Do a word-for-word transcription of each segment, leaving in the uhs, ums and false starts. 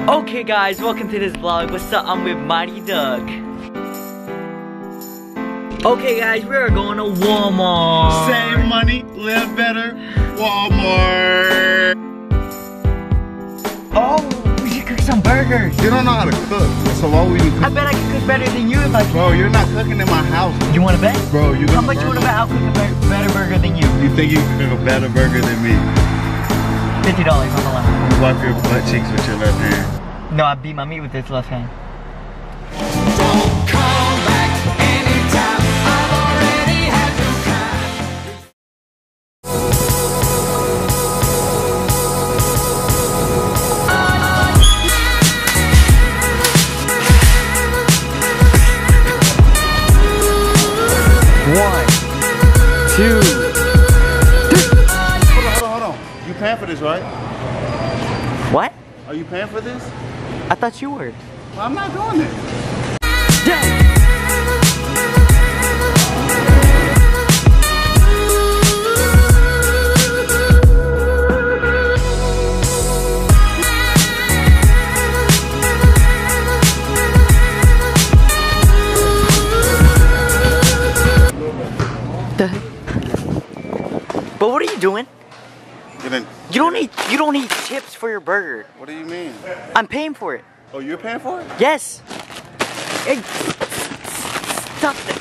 Okay guys, welcome to this vlog. What's up? I'm with MightyDuck. Okay guys, we are going to Walmart. Save money, live better, Walmart. Oh, we should cook some burgers. You don't know how to cook, so why would you cook? I bet I can cook better than you if I can. Bro, you're not cooking in my house. You want to bet? Bro, you How much you want to bet I'll cook a be better burger than you? You think you can cook a better burger than me? fifty dollars on the line. You wipe your butt cheeks with your left hand. No, I beat my meat with this left hand. Don't come back anytime. I've already had your One, two, Hold on, hold on, hold on. You paying for this, right? what? Are you paying for this? I thought you were. Well, I'm not doing it. But what are you doing? You didn't. You don't need you don't need chips for your burger. What do you mean? I'm paying for it. Oh, you're paying for it? Yes. Hey, stop it.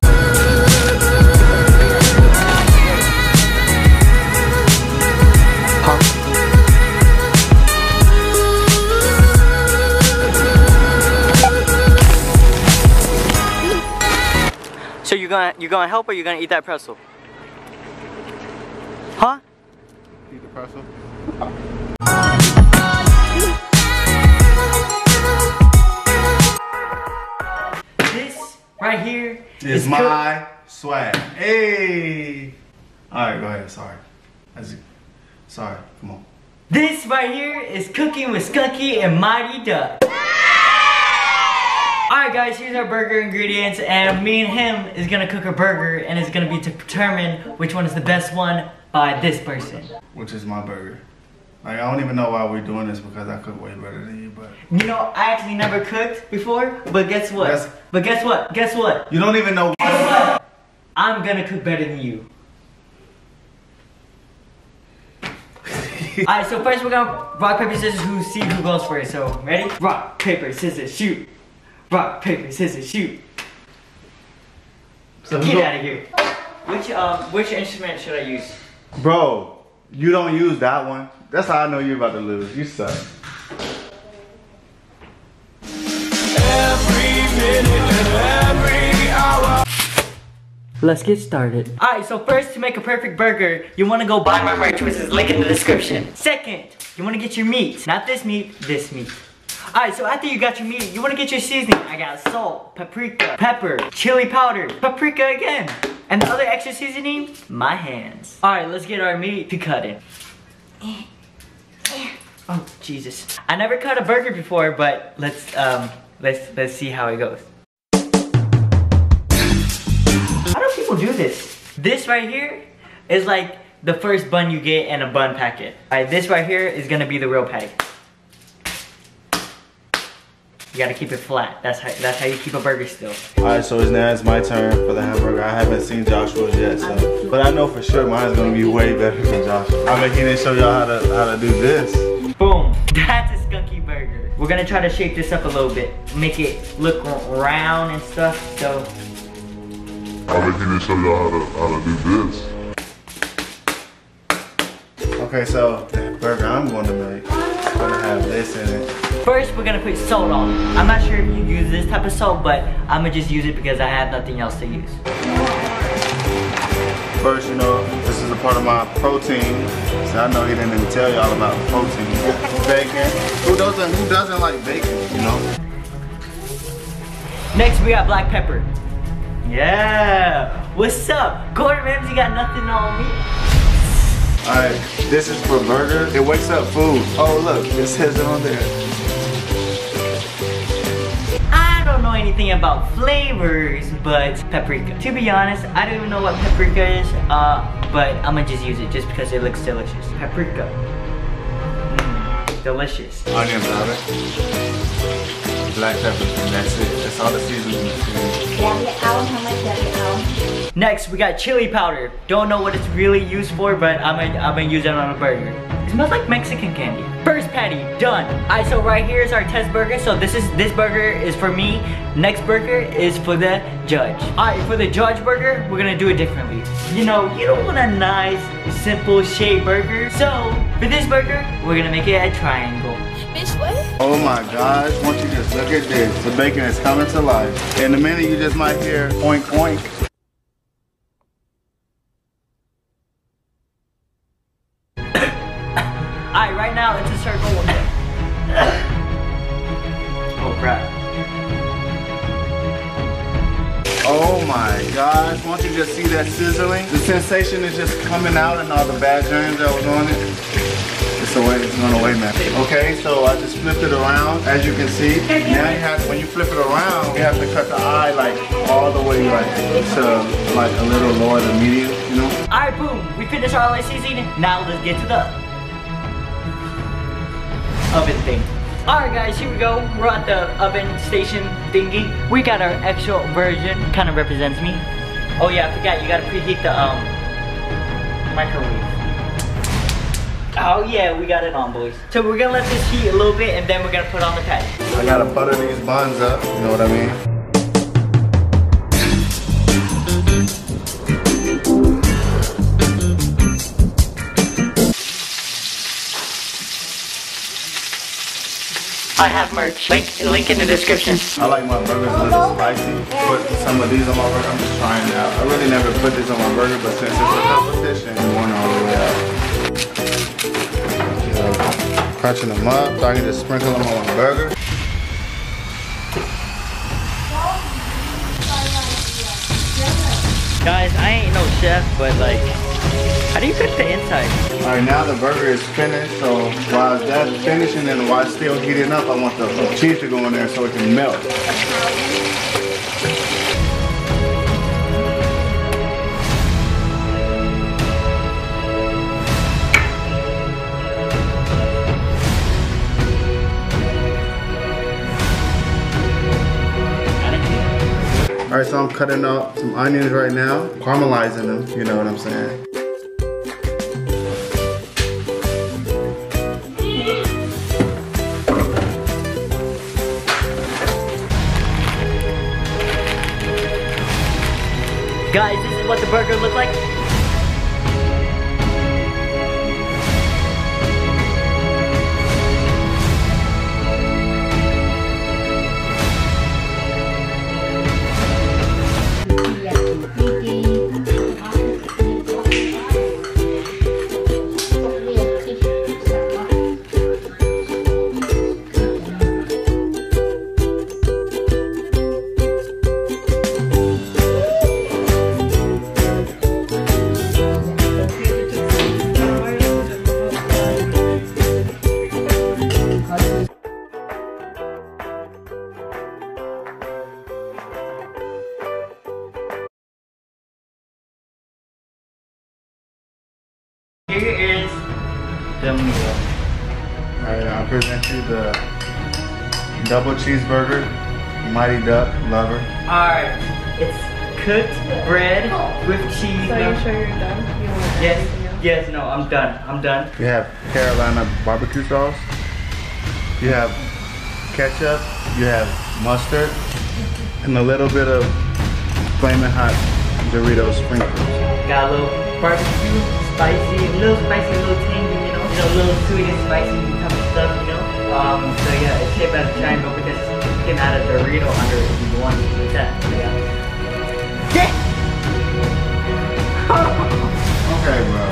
Huh? So you gonna you gonna help or you gonna eat that pretzel? Huh? Eat the pretzel. This right here It's is my swag. Hey. All right, go ahead. Sorry. That's it. Sorry. Come on. This right here is Cooking with Skunky and MightyDuck. Alright guys, here's our burger ingredients, and me and him is gonna cook a burger, and it's gonna be to determine which one is the best one by this person. Which is my burger. Like, I don't even know why we're doing this because I cook way better than you, but You know, I actually never cooked before, but guess what? Yes. But guess what? Guess what? you don't even know. Guess what? I'm gonna cook better than you. Alright, so first we're gonna rock, paper, scissors, who see who goes first. So, ready? Rock, paper, scissors, shoot. Rock, paper, scissors, shoot. So Get who- out of here. Which um, which instrument should I use? Bro, you don't use that one. That's how I know you're about to lose. You suck. every minute and every hour. Let's get started. Alright, so first to make a perfect burger, you wanna go buy my merch, which is link in the description. Second, you wanna get your meat. Not this meat, this meat. Alright, so after you got your meat, you wanna get your seasoning. I got salt, paprika, pepper, chili powder, paprika again. And the other extra seasoning, my hands. Alright, let's get our meat to cut in. Oh, Jesus. I never cut a burger before, but let's um let's let's see how it goes. How do people do this? This right here is like the first bun you get in a bun packet. Alright, this right here is gonna be the real patty. You gotta keep it flat. That's how that's how you keep a burger still. Alright, so it's now it's my turn for the hamburger. I haven't seen Joshua's yet, so but I know for sure mine's gonna be way better than Joshua. I mean, he didn't show y'all how to how to do this. Boom. That's a skunky burger. We're gonna try to shape this up a little bit. Make it look round and stuff, so. I think he didn't show y'all how to, how to do this. Okay, so the burger I'm gonna make is gonna have this in it. First, we're gonna put salt on. I'm not sure if you use this type of salt, but I'm gonna just use it because I have nothing else to use. First, you know, this is a part of my protein. So I know he didn't even tell y'all about protein. Bacon. Who doesn't who doesn't like bacon, you know? Next, we got black pepper. Yeah. What's up? Gordon Ramsay got nothing on me. Alright, this is for burgers. It wakes up food. Oh look, it says it on there. I don't know anything about flavors, but paprika. To be honest, I don't even know what paprika is, uh, but I'm gonna just use it just because it looks delicious. Paprika. Mm. delicious. Onion powder, black pepper, and that's it. That's all the seasoning. Next, we got chili powder. Don't know what it's really used for, but I'm gonna, I'm gonna use it on a burger. It smells like Mexican candy. First patty, done. Alright, so right here is our test burger. So this is this burger is for me. Next burger is for the judge. Alright, for the judge burger, we're gonna do it differently. You know, you don't want a nice, simple shaped burger. So for this burger, we're gonna make it a triangle. Bitch, what? Oh my gosh, won't you just look at this? The bacon is coming to life. In a minute, you just might hear oink oink. Alright, right now it's a circle. Oh crap. Oh my gosh, won't you just see that sizzling? The sensation is just coming out and all the bad germs that was on it. It's away, it's going away, man. Okay, so I just flipped it around, as you can see. Now you have, when you flip it around, you have to cut the eye like all the way like to like a little lower than medium, you know? Alright, boom, we finished our light seasoning. Now let's get to the oven thing. Alright guys, here we go. We're at the oven station thingy. We got our actual version. Kind of represents me. Oh yeah, I forgot, you gotta preheat the um microwave. Oh yeah, we got it on, boys. So we're gonna let this heat a little bit and then we're gonna put on the patty. I gotta butter these buns up, you know what I mean? I have merch. Link, link in the description. I like my burgers a little spicy. Put some of these on my burger. I'm just trying it out. I really never put this on my burger, but since it's a competition, I'm going all the way out. Yeah, crunching them up so I can just sprinkle them on my burger. Guys, I ain't no chef, but like, how do you cook the inside? All right, now the burger is finished. So while that's finishing and while it's still heating up, I want the cheese to go in there so it can melt. All right, so I'm cutting up some onions right now, caramelizing them, you know what I'm saying. Guys, this is what the burger looked like. Here is the meal. Alright, I'll present you the double cheeseburger, MightyDuck lover. Alright, it's cooked bread with cheese. So you sure you're done? You want to Yes, add anything else? yes, no, I'm done. I'm done. You have Carolina barbecue sauce. You have ketchup. You have mustard. And a little bit of flaming hot Dorito sprinkles. Got a little barbecue, spicy, a little spicy, a little tangy, you know, you know, a little sweet and spicy type of stuff, you know. Um, so yeah, it's shaped as a triangle because you can add a Dorito under it if you want like that. So yeah. Okay, bro.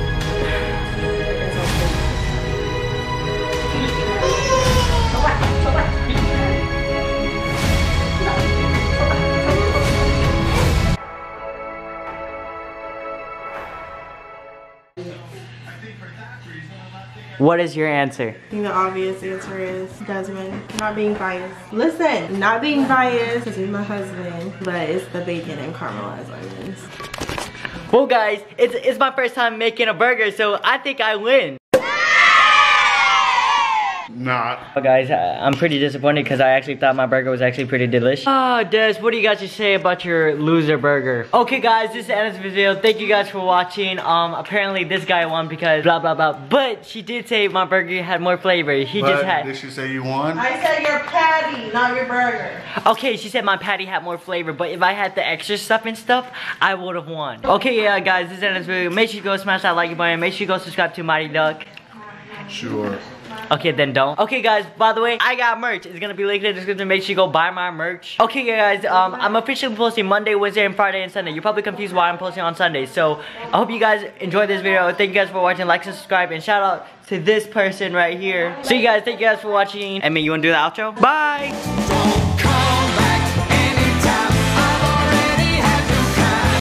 What is your answer? I think the obvious answer is Desmond. Not being biased. Listen, not being biased because he's my husband, but it's the bacon and caramelized onions. Well guys, it's, it's my first time making a burger, so I think I win. Not. Oh, guys, I- I'm pretty disappointed because I actually thought my burger was actually pretty delicious. Oh, Des, what do you got to say about your loser burger? Okay, guys, this is the end of the video. Thank you guys for watching. Um, apparently this guy won because blah, blah, blah. But she did say my burger had more flavor. He But just had... did she say you won? I said your patty, not your burger. Okay, she said my patty had more flavor, but if I had the extra stuff and stuff, I would have won. Okay, yeah, guys, this is the end of this video. Make sure you go smash that like button. Make sure you go subscribe to MightyDuck. Sure. Okay, then don't. Okay, guys, by the way, I got merch. It's gonna be linked in the description. Make sure you go buy my merch. Okay, guys, um, I'm officially posting Monday, Wednesday, and Friday, and Sunday. You're probably confused why I'm posting on Sunday. So, I hope you guys enjoyed this video. Thank you guys for watching. Like and subscribe, and shout out to this person right here. So, you guys, thank you guys for watching. I mean, you wanna do the outro? Bye!